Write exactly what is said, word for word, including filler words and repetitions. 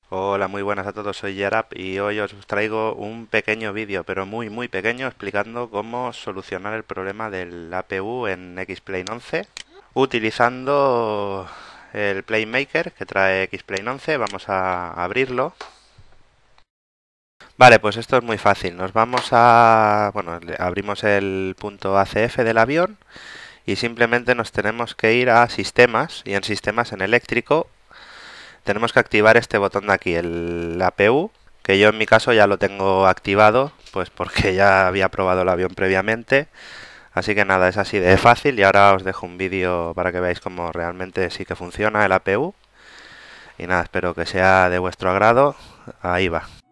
Hola, muy buenas a todos, soy Yarab y hoy os traigo un pequeño vídeo, pero muy muy pequeño, explicando cómo solucionar el problema del A P U en X-Plane once utilizando el Playmaker que trae X-Plane once. Vamos a abrirlo. Vale, pues esto es muy fácil. Nos vamos a... Bueno, le- abrimos el punto A C F del avión y simplemente nos tenemos que ir a sistemas, y en sistemas en eléctrico tenemos que activar este botón de aquí, el A P U, que yo en mi caso ya lo tengo activado, pues porque ya había probado el avión previamente. Así que nada, es así de fácil y ahora os dejo un vídeo para que veáis cómo realmente sí que funciona el A P U. Y nada, espero que sea de vuestro agrado. Ahí va.